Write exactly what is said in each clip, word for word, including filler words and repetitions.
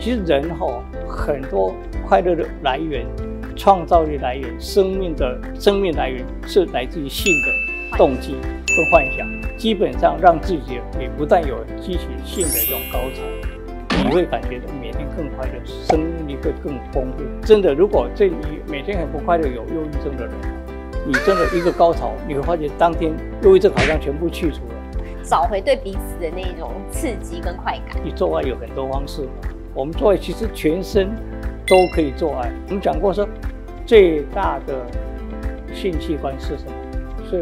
其实人哈很多快乐的来源、创造力来源、生命的生命来源是来自于性的动机跟幻想。基本上让自己也不但有激起性的这种高潮，你会感觉到每天更快乐，生命力会更丰富。真的，如果这你每天很不快乐、有忧郁症的人，你真的一个高潮，你会发觉当天忧郁症好像全部去除了， 找回对彼此的那种刺激跟快感。 你做爱有很多方式嘛，我们做爱其实全身都可以做爱。我们讲过说，最大的性器官是什么？是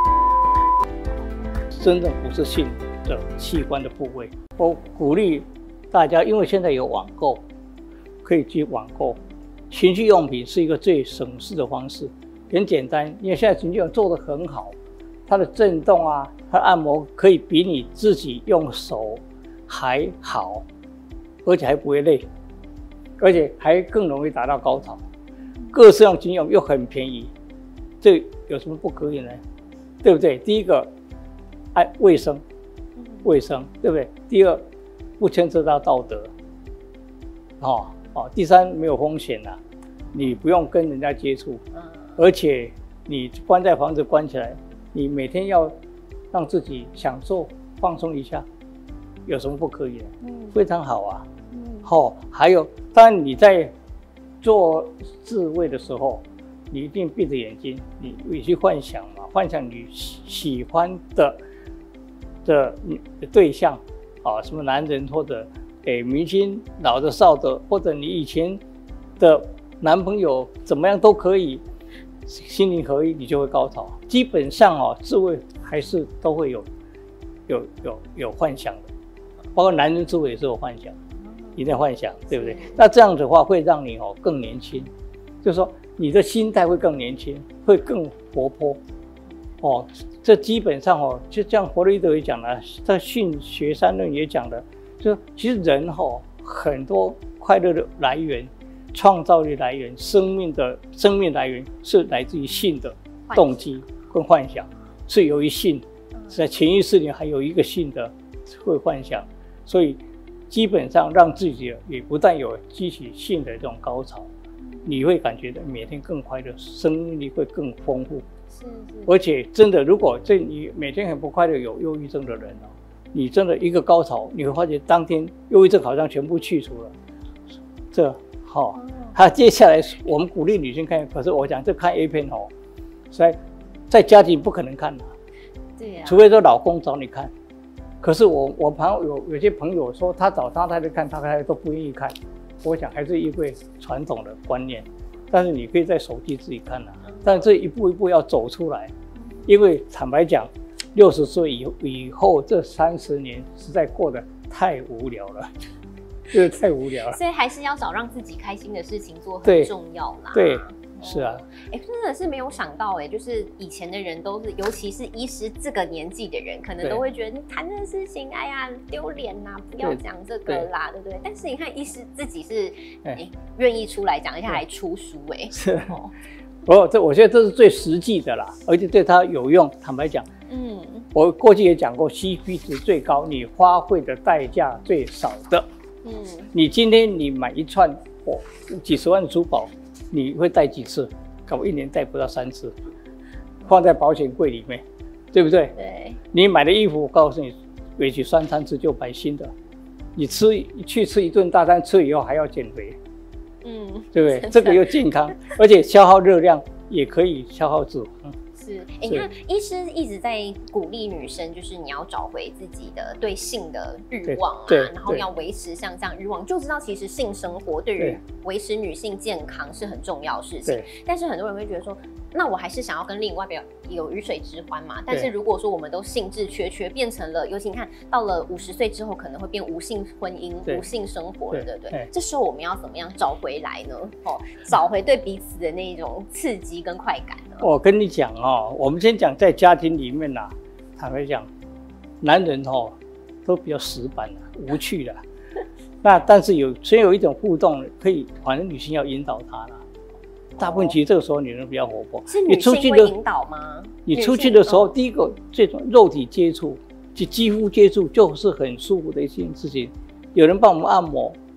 真正不是性的器官的部位。我鼓励大家，因为现在有网购，可以去网购情趣用品，是一个最省事的方式。很简单，因为现在情趣用品做得很好，它的震动啊，它的按摩可以比你自己用手还好，而且还不会累，而且还更容易达到高潮。各式样情趣用品又很便宜，这有什么不可以呢？对不对？第一个，爱卫生，卫生，对不对？第二，不牵涉到道德，哦哦。第三，没有风险啊，你不用跟人家接触，而且你关在房子关起来，你每天要让自己享受放松一下，有什么不可以的？嗯，非常好啊。嗯，哦，还有，当然你在做自慰的时候，你一定闭着眼睛，你你去幻想嘛，幻想你喜欢的的对象啊，什么男人或者诶明星，老的少的，或者你以前的男朋友怎么样都可以，心灵合一，你就会高潮。基本上哦，自慰还是都会有有有有幻想的，包括男人自慰也是有幻想，一定要幻想，对不对？那这样子的话会让你哦更年轻，就是说你的心态会更年轻，会更活泼。哦，这基本上哦，就像弗洛伊德也讲了，在性学三论也讲了，就其实人哦很多快乐的来源、创造力来源、生命的生命来源是来自于性的动机跟幻想，是由于性，在潜意识里还有一个性的会幻想，所以基本上让自己也不但有激起性的这种高潮，你会感觉到每天更快乐，生命力会更丰富。是是，而且真的，如果这你每天很不快乐、有忧郁症的人哦，你真的一个高潮，你会发觉当天忧郁症好像全部去除了。这好，他、哦、接下来我们鼓励女性看，可是我讲这看 A 片哦，在在家庭不可能看的、啊，对呀、啊，除非说老公找你看。可是我我朋友有有些朋友说，他找他太太看，他太太都不愿意看。我想还是因为传统的观念，但是你可以在手机自己看啊。但这一步一步要走出来，因为坦白讲，六十岁以以后这三十年实在过得太无聊了，就是太无聊了。 所以还是要找让自己开心的事情做，很重要啦。 对。对是啊， 哎、欸，真的是没有想到哎、欸，就是以前的人都是，尤其是医师这个年纪的人，可能都会觉得你谈这个事情，哎呀丢脸呐，不要讲这个啦， 对, 对不对？但是你看，医师自己是哎愿、欸、意出来讲，而且还出书哎、欸， 是哦。我这我觉得这是最实际的啦，而且对他有用。坦白讲，嗯，我过去也讲过 ，C P 值最高，你花费的代价最少的。嗯，你今天你买一串哦几十万的珠宝。你会戴几次？搞不好一年戴不到三次，放在保险柜里面，对不对？对。你买的衣服，我告诉你，也许三餐吃就买新的。你吃去吃一顿大餐，吃以后还要减肥，嗯，对不对？这个又健康，而且消耗热量也可以消耗脂肪。 是，哎，你看，医师一直在鼓励女生，就是你要找回自己的对性的欲望啊，然后要维持像这样欲望，就知道其实性生活对于维持女性健康是很重要的事情。但是很多人会觉得说，那我还是想要跟另外一半有鱼水之欢嘛。但是如果说我们都兴致缺缺，变成了，尤其你看到了五十岁之后，可能会变无性婚姻、无性生活了，对不对？这时候我们要怎么样找回来呢？哦，找回对彼此的那种刺激跟快感呢？ 我跟你讲哦，我们先讲在家庭里面啦、啊，坦白讲，男人哦都比较死板的、无趣的。那但是有虽然有一种互动，可以，反正女性要引导他啦。大部分其实这个时候女人比较活泼。 是女性会引导吗？ 你出去的时候，第一个这种肉体接触、及肌肤接触，就是很舒服的一件事情。有人帮我们按摩，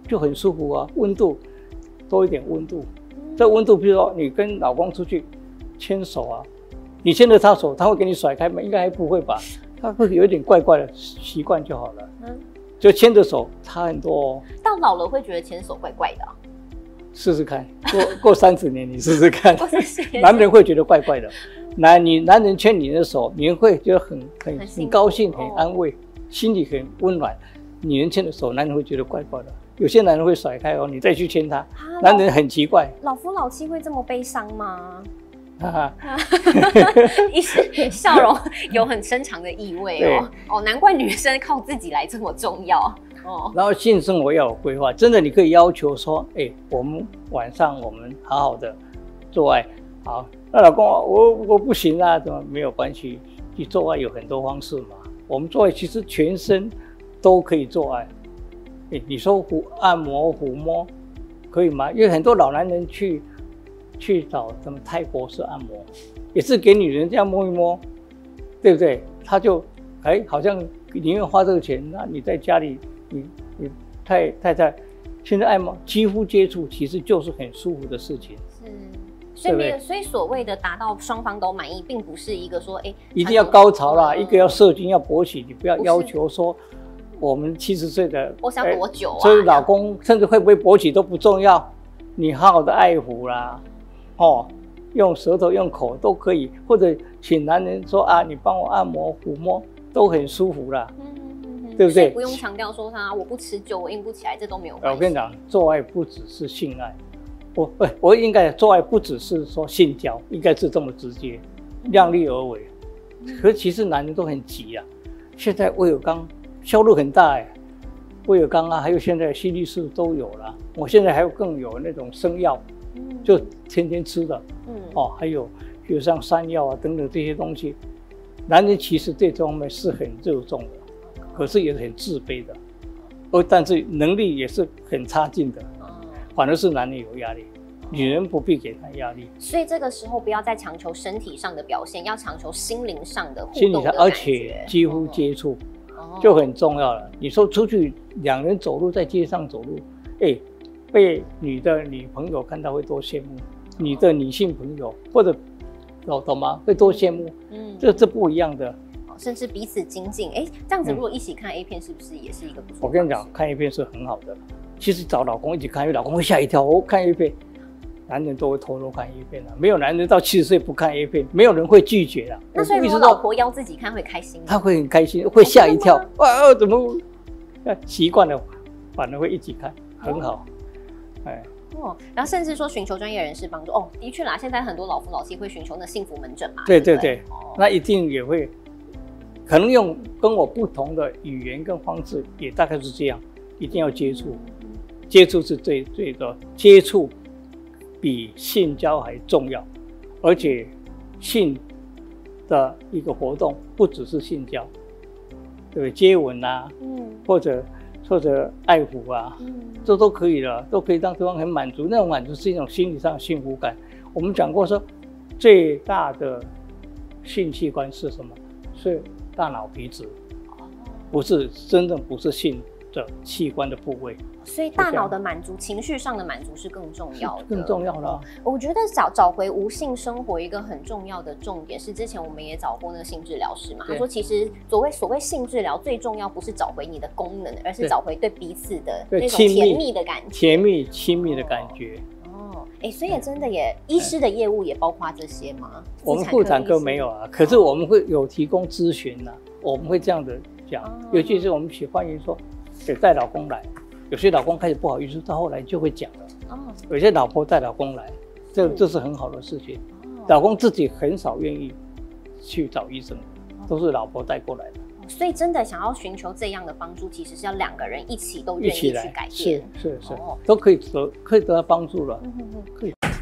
就很舒服啊，温度多一点温度。这温度，比如说你跟老公出去牵手啊，你牵着他手，他会给你甩开吗？应该还不会吧？他会有一点怪怪的，习惯就好了。嗯，就牵着手差很多哦。 到老了会觉得牵手怪怪的、啊。 试试看，过过三十年你试试看，男人会觉得怪怪的。男你男人牵你的手，你会觉得很很很高兴，很安慰，心里很温暖。女人牵的手，男人会觉得怪怪的。有些男人会甩开哦，你再去牵他，男人很奇怪。 老夫老妻会这么悲伤吗？ 哈哈， 医师笑容有很深长的意味哦。哦，难怪女生靠自己来这么重要哦。然后性生活要有规划，真的你可以要求说，哎、欸，我们晚上我们好好的做爱，好。那老公我我不行啊，怎么没有关系？你做爱有很多方式嘛。我们做爱其实全身都可以做爱。欸、你说抚按摩、抚摸可以吗？因为很多老男人去去找什么泰国式按摩，也是给女人这样摸一摸，对不对？他就哎、欸，好像宁愿花这个钱，那你在家里，你你太太太现在按摩肌肤接触，其实就是很舒服的事情。 是。所以没有，所以所谓的达到双方都满意，并不是一个说，哎、欸， 一定要高潮啦，嗯、一个要射精要勃起，你不要要求说。我们七十岁的， 我想多久啊？ 所以老公甚至会不会勃起都不重要，你好好的爱抚啦，哦，用舌头用口都可以，或者请男人说啊，你帮我按摩抚摸都很舒服啦，嗯嗯嗯，对不对？ 不用强调说他我不持久我硬不起来，这都没有关系。 我跟你讲，做爱不只是性爱，我不我应该做爱不只是说性交，应该是这么直接，量力而为。可是其实男人都很急啊，现在威尔刚。销路很大哎，威尔刚啊，还有现在西力士都有了。我现在还有更有那种生药，嗯，就天天吃的，嗯，哦，还有比如像山药啊等等这些东西，男人其实对这方面是很热衷的，可是也是很自卑的，哦，但是能力也是很差劲的，反而是男人有压力，女人不必给他压力。 所以这个时候不要再强求身体上的表现，要强求心灵上的互动的感觉， 而且肌肤接触。就很重要了。你说出去两人走路在街上走路，哎、欸，被你的女朋友看到会多羡慕，你的女性朋友或者懂懂吗？会多羡慕。嗯，这这不一样的。 甚至彼此精进。哎、欸，这样子如果一起看 A 片，是不是也是一个不错？ 我跟你讲，看 A 片是很好的。其实找老公一起看，因为老公会吓一跳。我看 A 片，男人都会偷偷看 A 片的，没有男人到七十岁不看 A 片，没有人会拒绝的。 那所以如果老婆邀自己看会开心吗？ 他会很开心，会吓一跳。哇，怎么习惯了，反而会一起看，很好。哎。 哦，然后甚至说寻求专业人士帮助。哦，的确啦，现在很多老夫老妻会寻求那幸福门诊嘛。 对对对，哦、那一定也会，可能用跟我不同的语言跟方式，也大概是这样。一定要接触，接触是最最的，接触比性交还重要，而且性的一个活动不只是性交，对不对？接吻啊，嗯，或者或者爱抚啊，嗯，这都可以的，都可以让对方很满足。那种满足是一种心理上的幸福感。我们讲过说，最大的性器官是什么？是大脑皮质，不是真正不是性的器官的部位。 所以大脑的满足，情绪上的满足是更重要的， 更重要了。 我觉得找找回无性生活一个很重要的重点是，之前我们也找过那个性治疗师嘛，他说其实所谓所谓性治疗最重要不是找回你的功能，而是找回对彼此的那种甜蜜的感觉， 甜蜜亲密的感觉。 哦，哎，所以也真的也，医师的业务也包括这些吗？ 我们妇产科没有啊，可是我们会有提供咨询啊，我们会这样的讲，尤其是我们喜欢于说，得带老公来。有些老公开始不好意思，到后来就会讲了。哦，有些老婆带老公来，这这是很好的事情。哦，老公自己很少愿意去找医生，都是老婆带过来的。 所以真的想要寻求这样的帮助，其实是要两个人一起都愿意去改变， 是是是，哦，都可以得可以得到帮助了。嗯哼哼，可以。